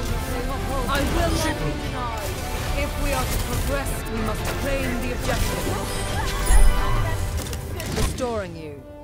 I will not be denied. If we are to progress, we must claim the objective. Restoring you.